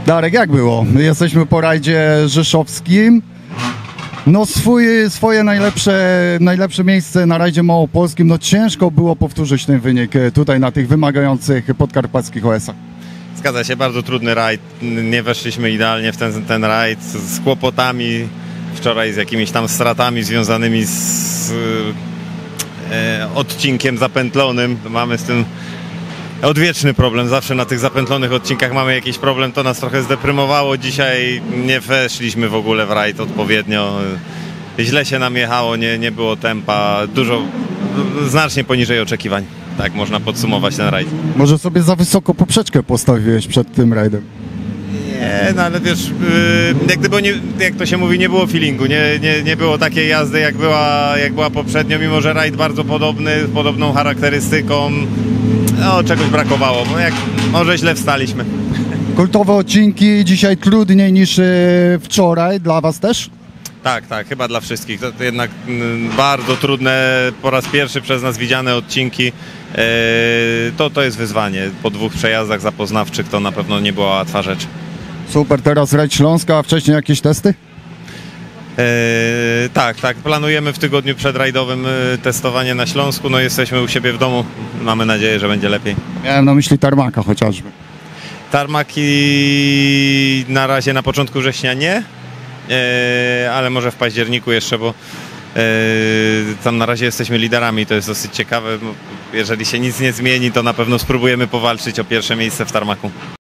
Darek, jak było? My jesteśmy po rajdzie rzeszowskim. No swoje najlepsze miejsce na rajdzie małopolskim. No ciężko było powtórzyć ten wynik tutaj na tych wymagających podkarpackich OS-ach. Zgadza się, bardzo trudny rajd. Nie weszliśmy idealnie w ten rajd z kłopotami. Wczoraj z jakimiś tam stratami związanymi z odcinkiem zapętlonym. Mamy z tym odwieczny problem. Zawsze na tych zapętlonych odcinkach mamy jakiś problem. To nas trochę zdeprymowało. Dzisiaj nie weszliśmy w ogóle w rajd odpowiednio. Źle się nam jechało, nie było tempa. Znacznie poniżej oczekiwań. Tak można podsumować ten rajd. Może sobie za wysoko poprzeczkę postawiłeś przed tym rajdem? Nie, no ale wiesz, jak gdyby jak to się mówi, nie było feelingu, nie było takiej jazdy jak była poprzednio, mimo że rajd bardzo podobny, z podobną charakterystyką. No, czegoś brakowało, bo może źle wstaliśmy. Kultowe odcinki dzisiaj trudniej niż wczoraj, dla was też? Tak, chyba dla wszystkich. To jednak bardzo trudne, po raz pierwszy przez nas widziane odcinki. To jest wyzwanie. Po 2 przejazdach zapoznawczych to na pewno nie była łatwa rzecz. Super, teraz rajd Śląska, a wcześniej jakieś testy? Tak. Planujemy w tygodniu przedrajdowym testowanie na Śląsku. No jesteśmy u siebie w domu. Mamy nadzieję, że będzie lepiej. Miałem na myśli tarmaka chociażby. Tarmaki na razie na początku września nie, ale może w październiku jeszcze, bo tam na razie jesteśmy liderami. To jest dosyć ciekawe. Jeżeli się nic nie zmieni, to na pewno spróbujemy powalczyć o pierwsze miejsce w tarmaku.